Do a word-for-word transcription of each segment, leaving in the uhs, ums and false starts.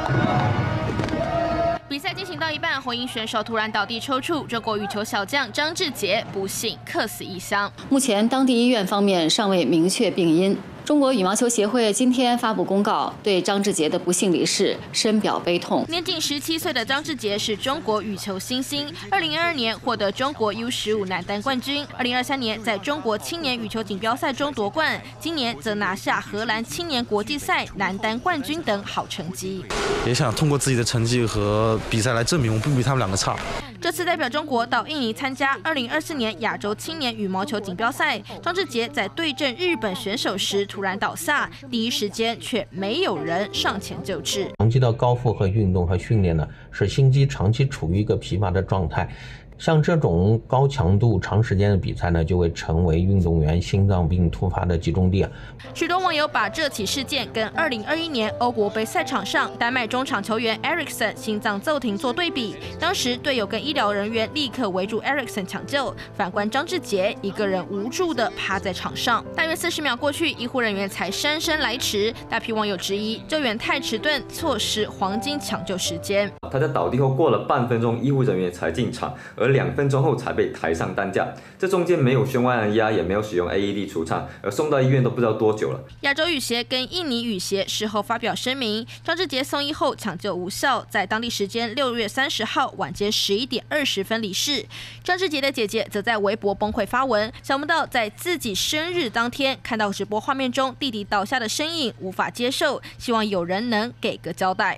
比赛进行到一半，红衣选手突然倒地抽搐，中国羽球小将张志杰不幸客死异乡。 目前，当地医院方面尚未明确病因。 中国羽毛球协会今天发布公告，对张志杰的不幸离世深表悲痛。 年仅十七岁的张志杰是中国羽球新星，二零二二年获得中国 U 十五男单冠军，二零二三年在中国青年羽球锦标赛中夺冠，今年则拿下荷兰青年国际赛男单冠军等好成绩。 也想通过自己的成绩和比赛来证明我不比他们两个差。 这次代表中国到印尼参加二零二四年亚洲青年羽毛球锦标赛，张志杰在对阵日本选手时突然倒下，第一时间却没有人上前救治。 长期的高负荷运动和训练呢，使心肌长期处于一个疲乏的状态。 像这种高强度、长时间的比赛呢，就会成为运动员心脏病突发的集中地啊。 许多网友把这起事件跟二零二一年欧国杯赛场上丹麦中场球员 Eriksson 心脏骤停做对比。当时队友跟医疗人员立刻围住 Eriksson 抢救，反观张志杰一个人无助地趴在场上。大约四十秒过去，医护人员才姗姗来迟。大批网友质疑救援太迟钝，错失黄金抢救时间。 他在倒地后过了半分钟，医护人员才进场，而 两分钟后才被抬上担架，这中间没有胸外按压，也没有使用 A E D 除颤，而送到医院都不知道多久了。 亚洲羽协跟印尼羽协事后发表声明，张志杰送医后抢救无效，在当地时间六月三十号晚间十一点二十分离世。张志杰的姐姐则在微博崩溃发文，想不到在自己生日当天看到直播画面中弟弟倒下的身影，无法接受，希望有人能给个交代。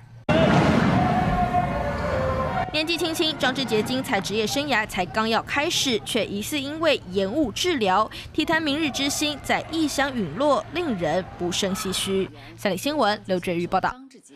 年纪轻轻，张志杰精彩职业生涯才刚要开始，却疑似因为延误治疗，体坛明日之星在异乡陨落，令人不胜唏嘘。三立新闻刘振宇报道。